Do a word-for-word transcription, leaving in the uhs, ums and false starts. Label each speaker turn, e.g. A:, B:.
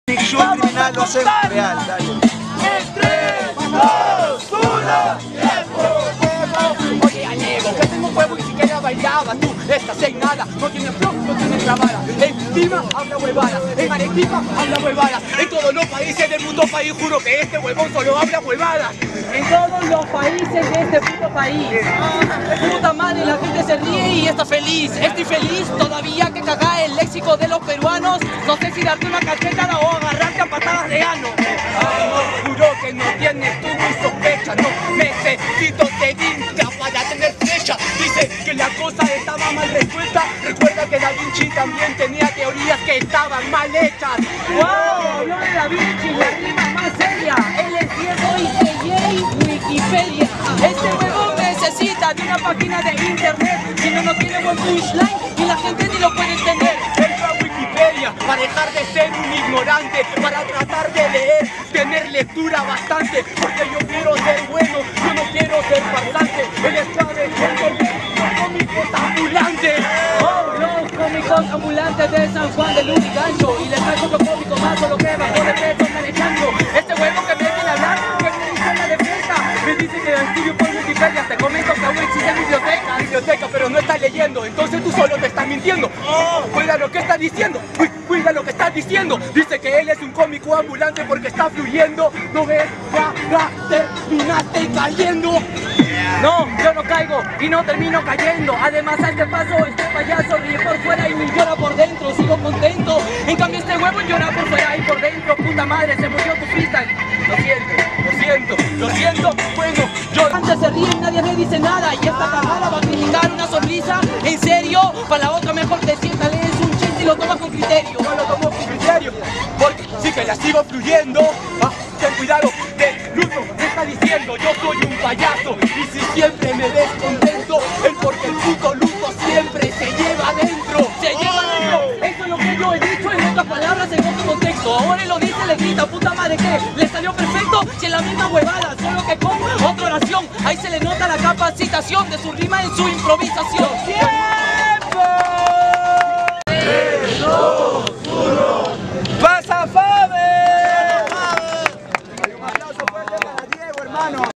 A: Ficción criminal lo hacemos real, dale.
B: En tres, dos, uno, tiempo. Oye, Añego, que tengo huevo y siquiera bailaba. Tú estás en nada, no tienes flow, no tienes grabada. En Lima habla huevadas, en Arequipa habla huevadas. En todos los países del mundo país juro que este huevón solo habla huevadas.
C: En todos los países de este puto país. Puta madre, la gente se ríe y está feliz. Estoy feliz todavía que caga el léxico de los peruanos. No sé si darte una cachetada o agarrarte a patadas de ano.
B: Ay, no, juro que no tienes tú mi sospecha. No necesito de Inca para tener flecha. Dice que la cosa estaba mal resuelta. Recuerda que Da Vinci también tenía teorías que estaban mal hechas.
C: ¡Wow! Habló de Da Vinci, la rima más seria. Él es Diego y T J Wikipedia. Este huevón necesita de una página de internet. Si no, no tiene buen punchline y la gente ni lo puede entender.
B: Entra a Wikipedia para dejar de ser un ignorante, para tratar de leer, tener lectura bastante. Porque yo quiero ser bueno, yo no quiero ser farsante. Él es clave, el cómicos ambulantes.
C: Oh, los cómicos ambulantes de San Juan de Lurigancho. Y les traigo otro cómico más, solo que bajó de peso manejando. Este huevo que me viene a hablar, que me dice la defensa. Me dice que estudio por Wikipedia. Te comento que aún existe biblioteca.
B: Biblioteca, pero no estás leyendo, entonces tú solo te estás mintiendo. Oh, cuida lo que estás diciendo, Uy, cuida lo que estás diciendo. Dice que él es un cómico ambulante porque está fluyendo. ¿No ves? Ya, ya, terminaste cayendo.
C: No, yo no caigo y no termino cayendo. Además a este paso, este payaso ríe por fuera y llora por dentro. Sigo contento, en cambio este huevo llora por fuera y por dentro. Puta madre, se murió tu freestyle.
B: Lo siento, lo siento, lo siento. Bueno, yo...
C: Antes se ríen, nadie me dice nada. Y esta cagada va a brindar una sonrisa. ¿En serio? Para la otra mejor te sientas, lees un chiste y lo tomas con criterio.
B: No lo tomo con criterio, porque sí que la sigo fluyendo. Ah, ten cuidado del luto, me está diciendo yo soy un payaso. Y si siempre me ves contento, es porque el puto luto siempre se lleva adentro.
C: Se lleva adentro, eso es lo que yo he dicho en otras palabras, en otro contexto. Ahora él lo dice, le grita, puta madre, ¿qué? Le salió perfecto, si es la misma huevada, solo que con otra oración. Ahí se le nota la capacitación de su rima en su improvisación.